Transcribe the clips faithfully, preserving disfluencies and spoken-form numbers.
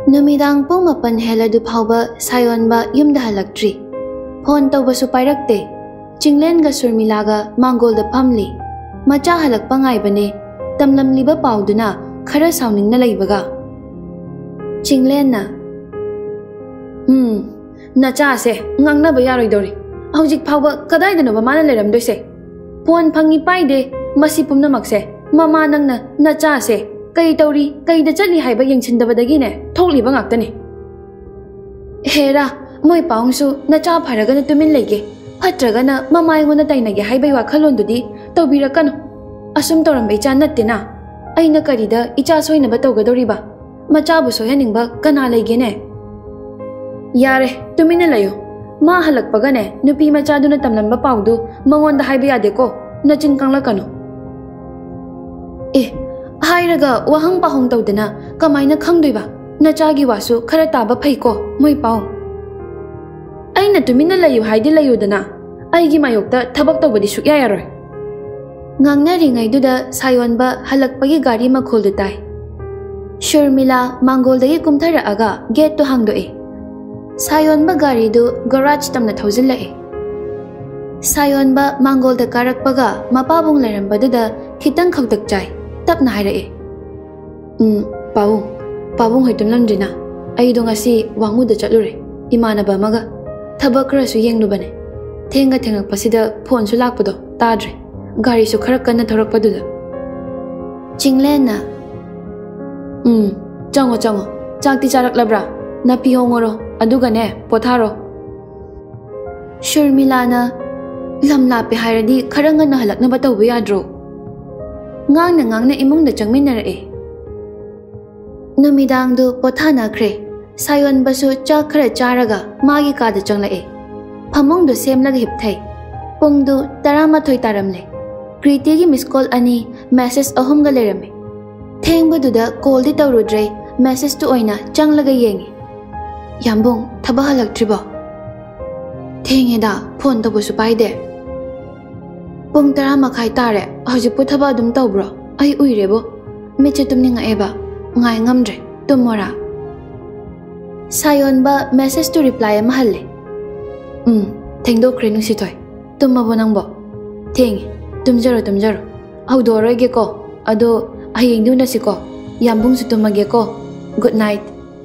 Numidang pung mapan hela du phauba sayonba yumda halaktri. Phone tawbasu pairakte. Chinglen ga Surmila ga Mangol da phamli. Macha halakpa ngaibane. Tamlamliba pauduna khara sauningna leibaga. Chinglen na Hmm nacha se ngangna ba yaroidori. Hojik phauba kadaidano ba mana leramdoise. Phone phangi paide masi pumnamakse mama nangna nacha se kai tauri kai da chali haiba yengchendabadagi ne thokliba ngaktani. Hera moi paungsu nacha pharagana tumin lege. Fatragana mama ingona tainage haibai wakhalondudi tawbirakano. Asum torambai cha nattina. Aina karida icha soinaba tawgadoriba. Machabu soyaningba kana lege ne. Yare tumina layo. Ma halakpagane nupi machaduna tamlamba paudu mangonda haiba yadeko nachin kanglakano. Eh hairaga wahang pahong tawdana kamaina khangdoiba nachagi wasu khara taba phaiko moi paung. Aina tumina layo haidi layodana aigi mayokta thabak tawbadi sukya yaroi. Ngangnari ngaiduda sayonba halakpagi gari makhol dutai. Shurmila Mangoldagi kumtharaaga gate to hangdoe. Sayonba gari du garage tamna thauzillae. Sayonba Mangolda karakpaga mapabung lerambadada khitang khawtak chai tapna hairae. Um pawung pawung hoitum lamdrina aido ngasi wanguda chatlure imanaba amaga thabak rasu yenglubane. Thenga thengakpasida phone su lakpado tadre. Gari su khara kanna thorakpaduda. Chinglen na Um chango chango chakti charaklabra napi hongoro adugane potharo. Shurmila na lamlape hairadi khara ngana halaknaba tawba yadro. Ngangna ngangna imungda changminarae. Numidangdu pothanakre. Sayonbasu chak khara charaga magi kada changlae. Phamongdu semlaga hipthai. Pungdu taramathoi taramle. Kriti miss call ani message ahumga lerame. Thengbaduda call di tawrudre message tu oina changlaga yengi. Yambung thaba halaktriba. Thengeda phone tawbasu paide. Pung tara makhai tare hojipu thaba dum tawbro ai uirebo meche tumninga eba ngai ngamdre tumora. Sayonba message to reply mahalle. Um thengdo krenung sitoi tumabo nangbo. Theng tumjaro tumjaro audoroge ko ado ayengdu nasiko yambung sutumage ko. Good night.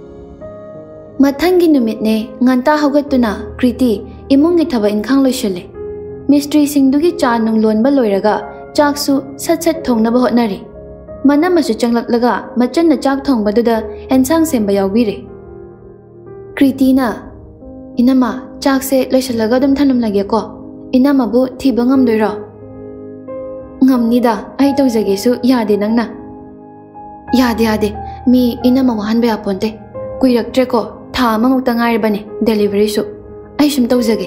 Mathangi numitne nganta hogatuna Kriti imungi thaba inkhang loisale. Mystery singdugi cha nung lonba loiraga chaksu sat sat thongnaba hotnari. Manamasu changlaklaga machanna chak thongbaduda ensang semba yaubire. Kriti na inama chakse loisalaga dum thanum lage ko. Inama bu thiba ngamdoiro. Ngamnida ai tawjagesu yade nangna. Yade yade mi inama wahanba yaponte. Kuiraktre ko tha amamukta ngairibane delivery su. Ai sum tawjage.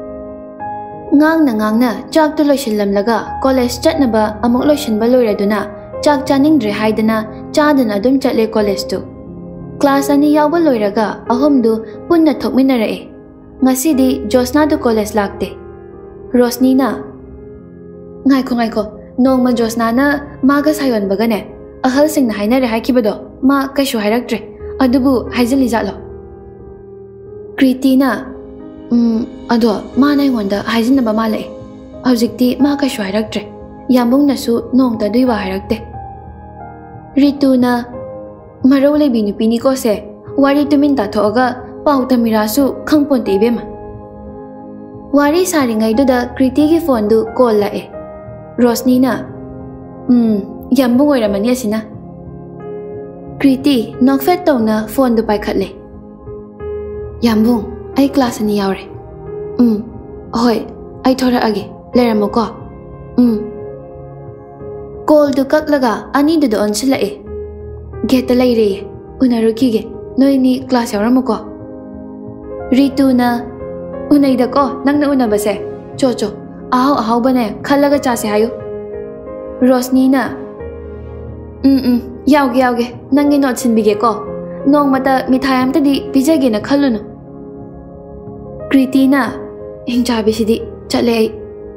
Ngangna ngangna chak tu loisillamlaga college chatnaba amuk loisinba loiraduna chak chaningdre haidana chadana dum chatle college tu. Class ani yawba loiraga ahumdu punna thokminarae. Ngasidi Josna du college lakte. Rosni na ngaiko ngaiko nongma Josna na maga sayon bagane ahal singna hainare haikibado ma kaishu hairaktre adubu haijali jatlo. Kriti na um ado mana ingonda haijinaba male hojikti ma kaishu hairaktre yambung nasu nongta duiwa hairakte. Ritu na marau lebi nupini ko se wari tumin ta thoga pau tamirasu khangponte ibema. Wari saringaiduda Kriti gi phone du call lae. Rosni na um yambung oiramani asina. Kriti nokfet tawna phone du paikhatle. Yambung ai class ani yaure. Um hoi ai thora age leramo ko. Um call du kaklaga ani du onsilae. Geta laire unarukige noi ni class yauramo ko. Ritu na unaida ko nangna unabase chocho ahaw ahaw bane khalaga chase hayo. Rosni na um um yauge yauge nangi not sinbige ko nongmata mithai amta di pijage na khalunu. Kriti na hingchabi sidi chatle ai.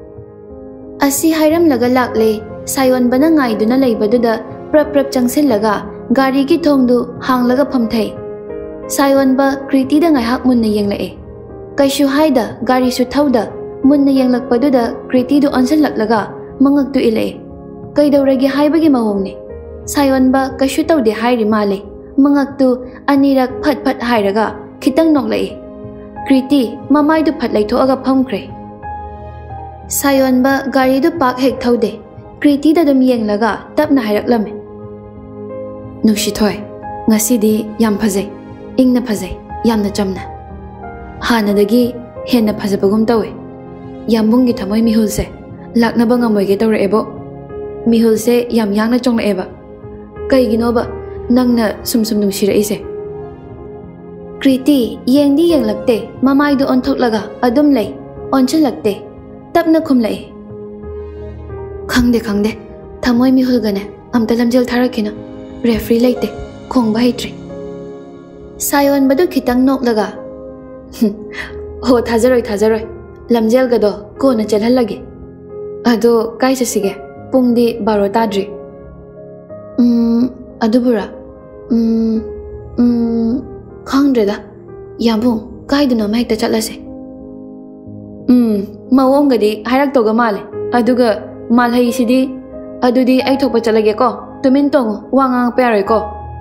Asi hairam laga lakle sayon bana ngaiduna leibaduda prap prap changsillaga gari ki thongdu hanglaga phamthai. Sayonba Kriti da ngaihak munna yengla'e. Kaishu haida gari su thauda munna yenglakpaduda Kriti du onsanlaklaga mangaktu ila'e. Kaidawragi haibagi mawongni. Sayonba kaishu tawde hairi male. Mangaktu anirak phat phat hairaga kitang nokla'e. Kriti mamaidu phat laithoaga phamkre. Sayonba gari du pak hek thaude. Kriti da dum yenglaga tapna hairaklamme. Nushithoi, ngasidi yam phajai. Ingna phajai, yamna chamna. Hanadagi henna phajabagum tawe. Yambungi thamoi mihulse laknaba ngamoige tawra'ebo. Mihulse yam yangna chongla'eba. Kaiginoba nangna sumsum nungsira'ise. Kriti yengdi yenglakte mamaidu onthoklaga adum lay onchilakte tapna khumla'e. Khangde khangde thamoi mihulgane amta lamjel tharakina referee laite khongba haitri. Sayonbadu khitang noklaga ho thazaroi thazaroi lamjel gado kona chelhallage. Ado kai chasige pungdi baro tadri. Um adubura um um khangdreda yambung kaiduna mahekta chatlase. Um mawongadi hairak toga male aduga malhai sidi adudi ai thokpa chalage ko tumin tong wangang perai ko.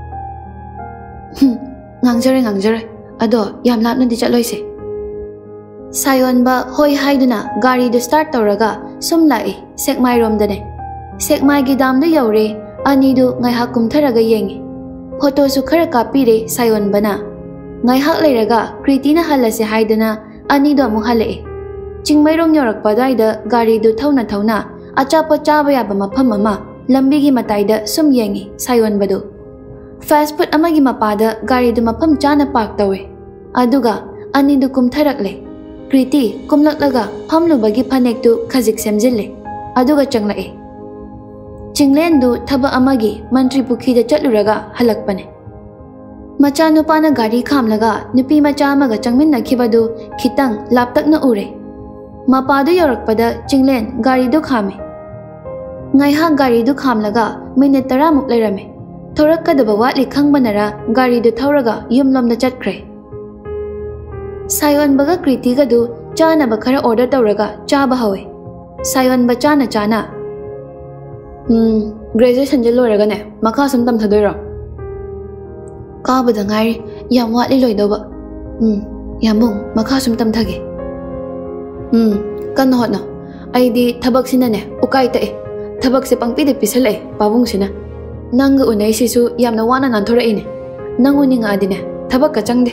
Ngangjare ngangjare ado yam lapna di chatloise. Sayonba hoi haiduna gari du start tawraga sum la'i sekmai romdane. Sekmai gi damda yaure anidu ngaihak kumtharaga yengi. Photo su khara kapire Sayonbana. Ngaihak leiraga Kritina halase haiduna anidu amu halae. Chingmai rong yorakpa daida gari du thauna thauna achapo chaba yaba mafam ama lambigi mataida sum yengi Sayonbadu. Fast food amagi mapada gari du mafam chana park tawe. Aduga anidu kumtharakle. Kriti kumlaklaga phamlubagi phanek tu khazik semjille. Aduga changla'e. Chinglen du thaba amagi mantri pukhi da chatluraga halakpane. Macha nupana gari khamlaga nupi macha amaga changminnakibadu khitang laptakna ure. Mapadu yorakpada Chinglen gari du khame. Ngaihak gari du khamlaga minute tara muk lairame. Thorakkadaba watli khangbanara gari du thauraga yumlomda chatkre. Sayonbaga Kriti gadu chana ba khara order tawraga chaba hawe. Sayonba chana chana. Hmm, graduation je loiraga ne makha sum tam thadoiro. Kabada ngai yam watli loidoba. Hmm, yambung makha sum tam thage. Hmm, kan hotna. Aidi thabak sina ne ukai ta e. Thabak se pangpi de pisale pabung sina. Nang unai sisu yamna wana nan thora ine. Nang uninga adine thabak ka changde.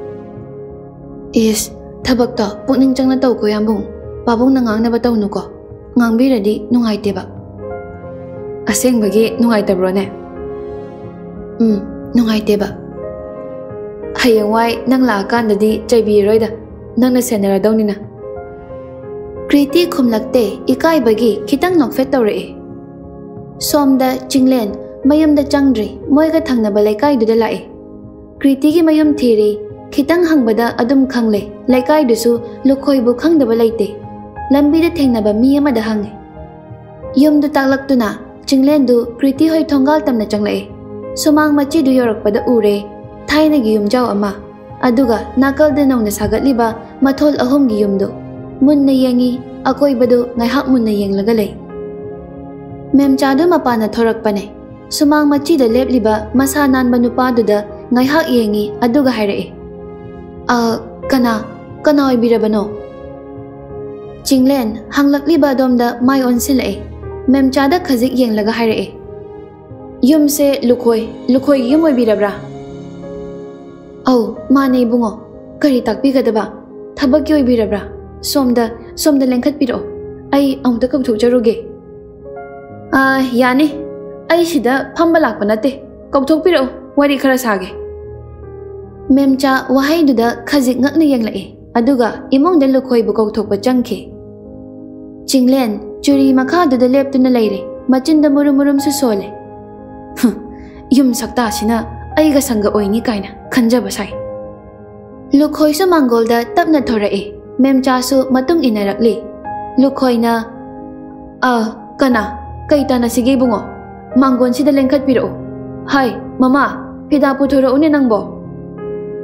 Is thabak ta pukning changna taw ko yambung. Pabung na ngang na ba taw nuko. Ngangbiradi nungaiteba. Asengbagi nungaitabro ne. Hmm, nungaiteba. Hayangwai nang laakandadi chaibiroida. Nang na senaradawni na. Kriti khumlakte ikai bagi kitang nokfet tawrae. Somda Chinglen mayumda changdri moiga thangnaba laikai duda lae. Kriti gi mayum thiri kitang hangbada adum khangle laikai dusu lukhoi bu khangdaba laite. Lambi da thengnaba mi amada hange. Yum du taklaktuna Chinglen du Kriti hoi thongal tamna changlae. Sumang machi du yorakpada ure thaina gi yum jaw ama. Aduga nakal da nongna sagatliba mathol ahom gi yumdu. Munna yengi akoi badu ngaihak munna yenglaga lay. Mem chadu mapana thorak pane. Sumang machi da lepliba masa nan banupa duda ngaihak yengi aduga hairae. Ah, kana, kana oi birabano. Chinglen hanglakliba domda mai onsilae. Mem chada khazik yenglaga hairae. Yum se lukhoi, lukhoi yum oi birabra. Au, mane bungo. Kari takpi kadaba. Thabak oi birabra. Somda, somda lengkhat piro. Ai amta kab thukjaruge. Ah, yani. Ai sida phamba lakpa nate. Kauthok piro. Wari khara sage. Memcha wahai duda khazik ngakna yenglae. Aduga imong da lukhoi bu kauthokpa changkhe. Chinglen churi makha duda leptuna leire. Machinda murum murum su sole. Yum sakta sina aiga sanga oini kaina khanjaba sai. Lukhoi su mangolda tapna thorae. Memcha su matung inarakli. Lukhoi na ah kana kaita na sige bungo. Mangon sida lengkhat piro. Hai mama pida puthoro une nangbo.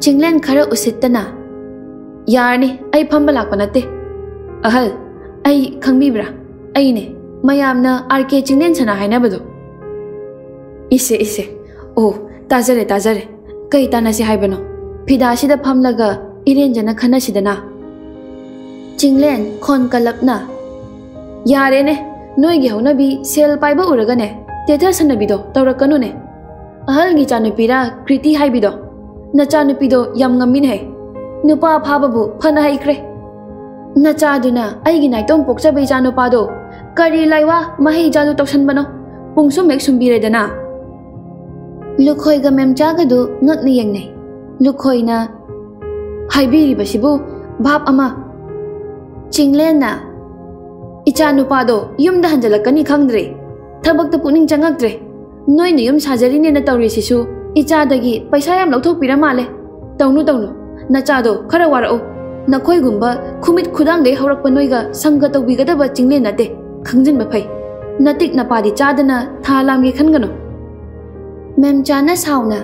Chinglen khara usittana. Yarni, ay pambala panate. Ahal, ay kangbibra. Ay ne, mayam na arke Chinglen sana hay na bado. Ise ise. Oh, tazare tazare. Kay tana si hay bano. Pida sida pamlaga irenjana khana sidana. Chinglen kon kalap na. Yare ne, noi gi hona bi sel paiba uraga ne. Tetha sanabido tawrakanu ne. Ahal gi chanupira kriti hay bido. Na chanupido yam ngamin hai. Nupa phababu phana hai kre. Na chaduna ai gi nai tom pokcha bai chanupa do. Kari laiwa mahi jadu toksan bano. Pungsum mek sumbire dana. Lukhoi ga memcha ga du ngak ni yang nei. Lukhoi na haibiri basibu bhap ama. Chinglen na icha nupa do yumda hanjalakani khangdre. Thabak ta puning changakdre. Noi ni yum sajari ne na tawri sisu icha dagi paisa yam lauthok pira male. Tawnu tawnu na chado khara warao. Na khoi gumba khumit khudang de horak panoi ga sangga tawbi ga da ba Chinglen na te khangjin ba phai. Natik na padi chadana thalam gi khangano. Mem chana sauna.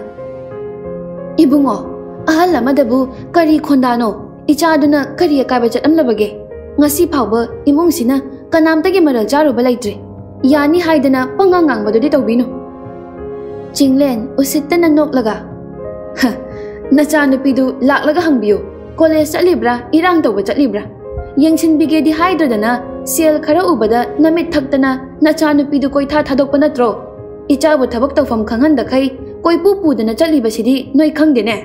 Ibungo ahal amadabu kari khondano icha duna kari akai ba chatam labage. Ngasi phawba imung sina kanam tagi maral charu ba laitre. Yani haidana pangangang ba do tawbino. Chinglen usittana noklaga. Ha, nacha nupidu laklaga hangbiyo. College chatlibra irang tawba chatlibra. Yangsin bige di haidradana sel khara ubada namit thaktana nacha nupidu koi tha thadok panatro. Icha bu thabak tawfam khanghan da khai koi pu pu dana chatliba sidi noi khangde ne.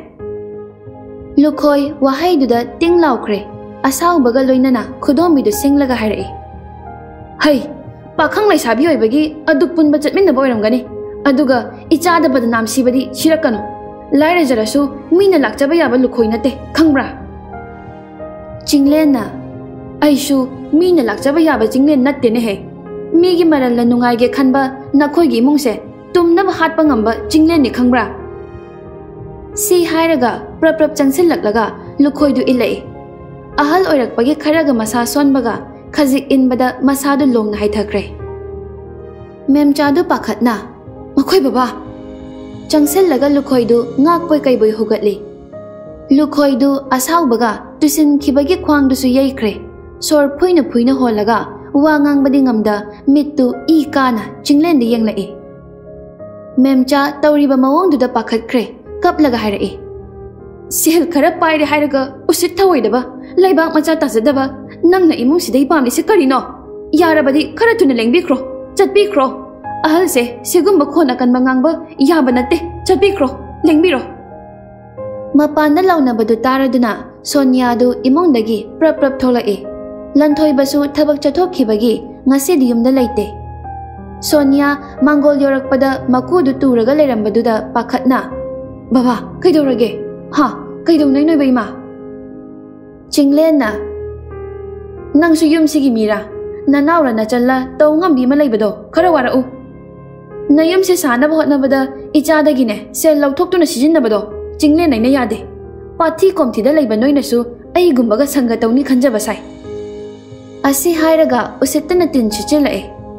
Lukhoi wahai duda ting laukre. Asaw baga loinana khudom bidu singlaga harai. Hai, pakhang lai sabi oi bagi aduk punba chatmin na boiram gani. Aduga icha da bad nam sibadi shirakano. Laira jarasu mina lakchaba yaba lukhoi nate khangbra. Chinglen na aishu mina lakchaba yaba Chinglen natte ne he. Migi maral la nungai ge khanba nakhoi gi mungse tumna ba hat pangamba Chinglen ni khangbra. Si hairaga prap prap changsil laklaga lukhoi du ilai. Ahal oirak pagi kharaga masa sonbaga khazik inbada masadu longna hai thakre. Mem chadu pakhatna. Makhoi baba. Changsil laga lukhoi du ngak poi kai boi hugatli. Lukhoi du asaw baga tusin khibagi khwang du su yai kre. Sor phuina phuina holaga wa ngang badi ngamda mittu I kana Chinglen di yang lai. Mem cha tawriba mawong du da pakhat kre. Kap laga harai. Sel khara pai re hairaga usit thawai daba. Laibak macha tazadaba nang na imung sidai pamli se karino. Yarabadi khara tuna lengbikro. Chatbikro. Ahal se segumba khona kan mangangba yaba natte chatbikro lengbiro. Mapana launa badu taraduna Sonia du imong dagi prap prap tholai. Lanthoi basu thabak chathokkhibagi ngase di yumda laite. Sonia mangol yorakpada maku du turaga lerambaduda pakhatna. Baba kaidorage? Ha, kaidonai noi baima. Chinglen na nang su yum sigi mira na naura na challa taw ngam bi ma leibado khara wara u na yum se sana ba hotna bada icha dagi ne sel lauthok tu na sijin na bado Chinglen nai na yade pathi komthi da leiba noi na su ai gumba ga sanga tawni khanja basai asi hairaga usittana tin chichilai.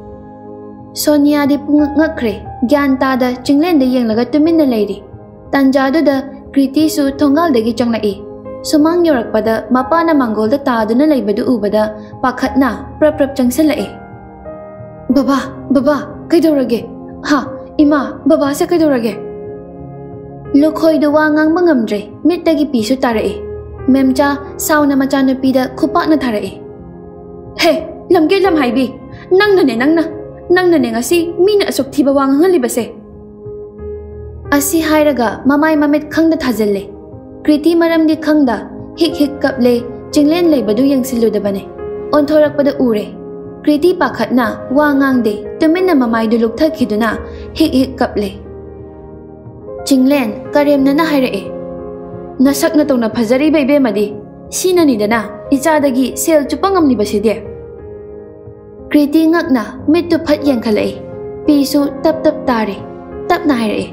Sonia di pung ngakre gyan ta da Chinglen de yeng laga tumin na leiri tanjadu da kriti su thongal dagi changlai. Sumang yorak pada mapana mangol da taaduna laibadu ubada pakhatna prap prap changsalai. Baba, baba, kaidorage? Ha, ima, baba se kaidorage? Lukhoi du wa ngang bangamdre mittagi pisu tarai. Memcha sauna machanupi da khupakna tharai. He, lamge lam haibi. Nangna ne nangna. Nangna ne ngasi mina asok thiba wa ngangalibase. Asi hairaga mamai mamit khangda thajalle. Kriti maram di khangda hik hik kaple Chinglen leibadu yangsilu dabane. Onthorak pada ure. Kriti pakhatna wa ngangde tuminna mamai du lukthak khiduna hik hik kaple. Chinglen karemna na hairae. Nasak na tong na phajari bebe madi sina ni dana icha dagi sel chupangam ni baside. Kriti ngakna mittu phat yangkhalai. Pisu tap tap tare. Tap na hairae.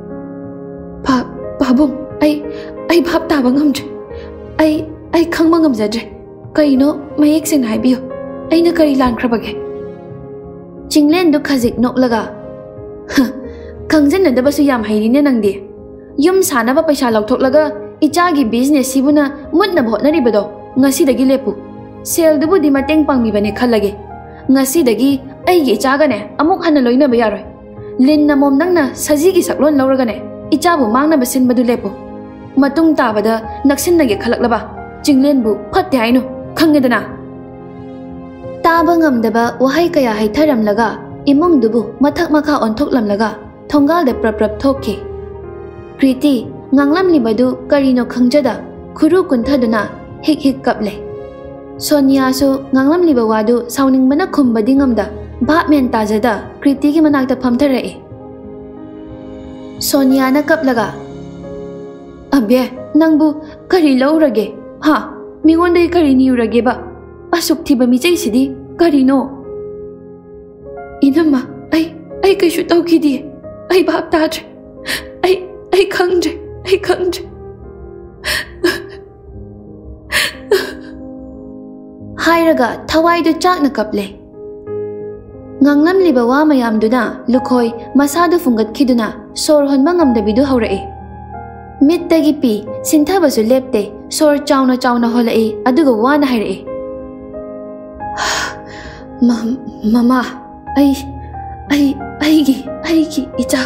Pa babung ai ai bhap ta bangam ai ai khang mangam zadre kaino mayek sen haibiyo aina kari lan khrabage. Chinglen du khazik noklaga khangjan na dabasu yam hairi ne nangdi yum sana ba paisa lauthok laga ichagi business sibuna mutna bhotnari bado ngasi dagi lepu sel dubu di mateng pangmi bane khalage ngasi dagi ai gi ichaga ne amuk hana loina ba yaroi lin na mom nang na saji gi saklon lawraga ne ichabu mangna basin badu lepu matung tabada naksin nage khalaklaba chinglen bu phatte hainu khangedana taba ngamdaba wahai kaya haitharamlaga imung dubu mathak makha onthoklamlaga thongal de prap prap thokki Kriti nganglam libadu karino khangjada khuru kunthaduna hik hik kaple Sonia su nganglam liba wadu sauning mana khumbadi ngamda ba men tajada Kriti gi manakta phamthare Sonia na kaplaga Abye nangbu kari laurage ha mingonde kari niurage ba asuk thiba mi chei sidi kari no Inama ai ai kaishu tawkidi ai bap tajre ai ai khangje ai khangje Hairaga thawai du chakna kaple Nganglam liba wa mayam duna lukhoi masadu fungat khiduna sor honba ngamdabidu haurai Mittagi pi sinthabasu lepte sor chawna chawna holai aduga wana hairai Mama ai ai ai gi ai gi icha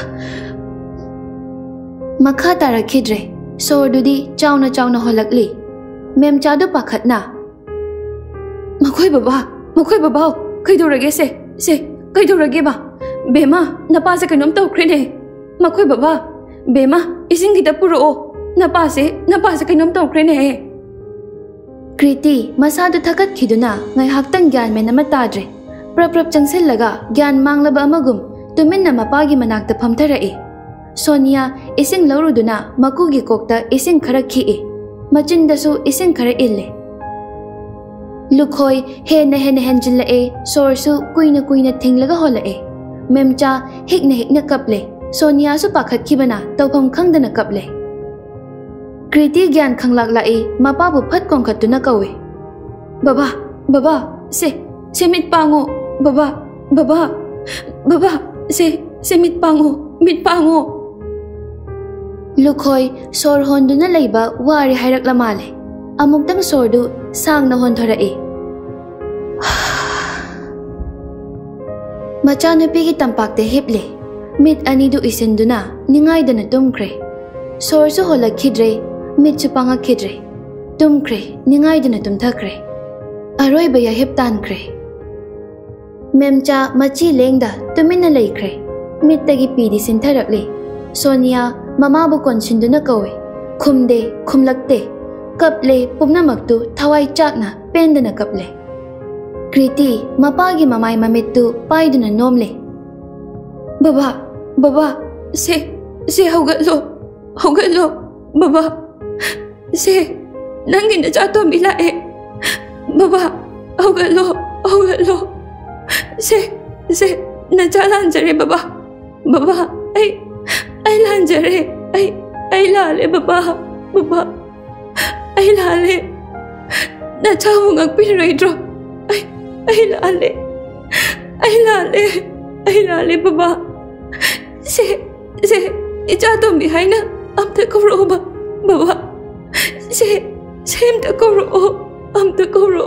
Makha tarakhidre sor dudi chawna chawna holakli mem chadu pakhatna Makhoi baba makhoi baba kaidorage se se kaidorage ba bema napa se kanom tawkrene makhoi baba bema ising gita puro napa se napa se kanom tawkrene Kriti masadu thakat khiduna ngai haktang gyan me nama tadre prap prap changsil laga gyan manglaba amagum tuminna mapagi manakta phamtharai Sonia ising lauruduna makugi kokta ising khara khi machindasu ising khara ille Lukhoi hena hena henjilla e sorsu kuina kuina thinglaga hola e memcha hikna hikna kaple Sonia su pakhat khibana tawpham khangdana kaple Kriti gyan khanglak la e mapa bu phat kong khatuna kawe Baba baba se se mit pango baba baba baba se se mit pango mit pango Lukhoi sor honduna leiba wari hairak lamale amuktang sordu sangna honthora e Machanupi gi tampakte hiple mit anidu isinduna ningaidana tumkre sorsu hola khidre mit chupanga khidre tumkre ningaidana tumthakre aroi baya hip tankre memcha machi lengda tumina leikre mittagi pidi sintharakle Sonia mama bu konsinduna kawe khumde khumlakte kaple pumnamaktu thawai chakna pendana kaple Kriti mapagi mamai mamittu paiduna nomle Baba baba se se hogatlo hogatlo baba se nangi na chato mila e baba hogatlo hogatlo se se na chalan jare baba baba ai ai lan jare ai ai lale baba baba ai lale na chawu ngak pi raidro ai ai lale ai lale ai lale baba se se icha to mi haina am ta ko ro ba baba se sem ta ko ro am ta ko ro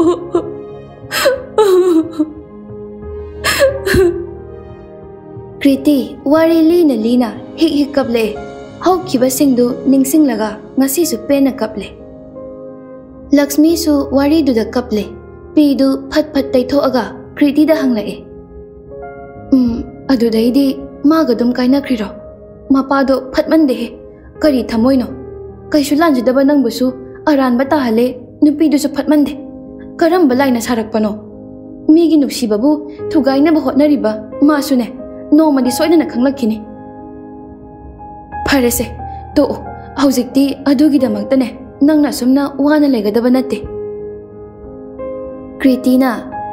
Kriti wari lina lina hik hik kaple hau khiba singdu ningsing laga ngasi su pena kaple Lakshmi su wari du da kaple pi du phat phat tai tho aga Kriti da hanglae um adu dai di ma ga dum kaina kriro mapa do phat man de kari thamoi no kai su lan jida ba nang busu aran ba ta hale nupi du su phat man de karam balai na sarak pano mi gi nuksi babu thugai na ba hotnari ba ma su ne no ma di soidana khanglakini Parese to haujikti adugi damakta ne nangna sumna wana legadaba natte Kritina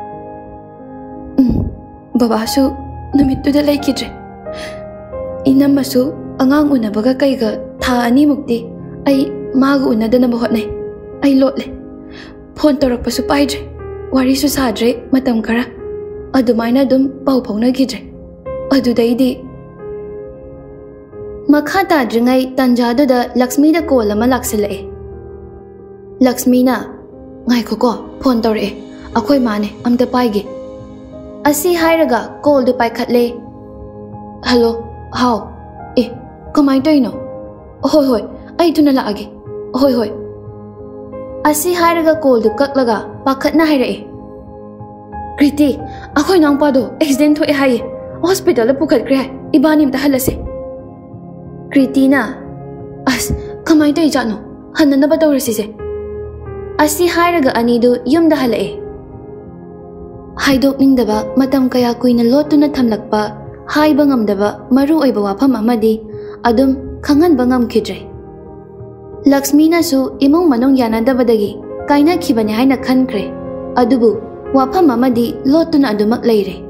um babasu numittu da laikidre inamasu angang unabaga kaiga tha ani mukti ai maga unadana ba hotne ai lotle phone torakpasu paidre wari su sadre matam kara adumaina dum pau phauna gidre adudaidi Makha tadringai tanjaduda Lakshmi da call ama laksile. Lakshmi na ngai ko ko phone tore akhoi mane amta paige. Asi hairaga call du pai khatle. Hello, how? Eh, kamai toino? Hoi hoi, ai tuna la age. Hoi hoi. Asi hairaga call du kaklaga pakhat na haire. Kriti, akhoi nang pa do accident thoi hai. Hospital pukhat kre ibani mta halase. Kriti na as kamai toi jano hanna na ba tawrasi se. Asi hairaga anidu yumda halae. Haidok ningdaba matam kaya kuina lotuna thamlakpa haiba ngamdaba maru oiba wafam amadi adum khanganba ngamkhidre. Lakshmi na su imong manong yanadabadagi kaina khibane haina khankre. Adubu wafam amadi lotuna adumak leire.